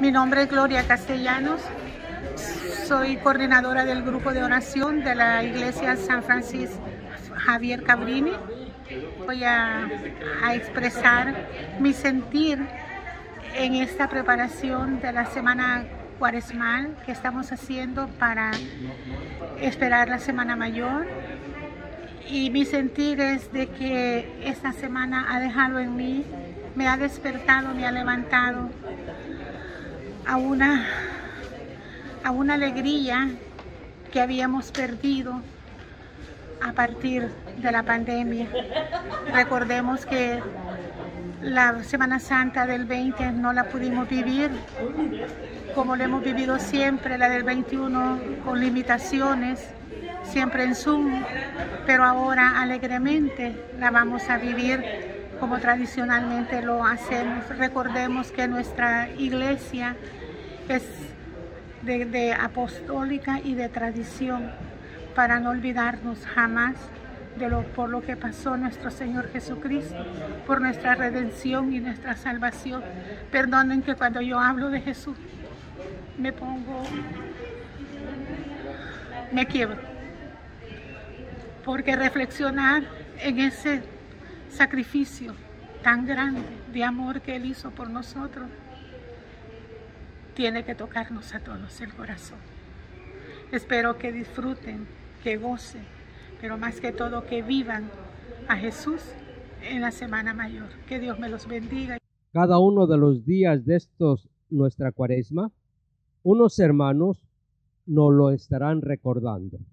Mi nombre es Gloria Castellanos, soy coordinadora del grupo de oración de la iglesia San Francisco Javier Cabrini. Voy a expresar mi sentir en esta preparación de la semana cuaresmal que estamos haciendo para esperar la Semana Mayor. Y mi sentir es de que esta semana ha dejado en mí, me ha despertado, me ha levantado a una alegría que habíamos perdido a partir de la pandemia. Recordemos que la Semana Santa del 20 no la pudimos vivir como la hemos vivido siempre, la del 21 con limitaciones, siempre en Zoom, pero ahora alegremente la vamos a vivir como tradicionalmente lo hacemos. Recordemos que nuestra iglesia es de apostólica y de tradición, para no olvidarnos jamás por lo que pasó nuestro Señor Jesucristo, por nuestra redención y nuestra salvación. Perdonen que cuando yo hablo de Jesús me quiebro, porque reflexionar en ese sacrificio tan grande de amor que Él hizo por nosotros tiene que tocarnos a todos el corazón. Espero que disfruten, que gocen, pero más que todo que vivan a Jesús en la Semana Mayor. Que Dios me los bendiga. Cada uno de los días de nuestra cuaresma, unos hermanos nos lo estarán recordando.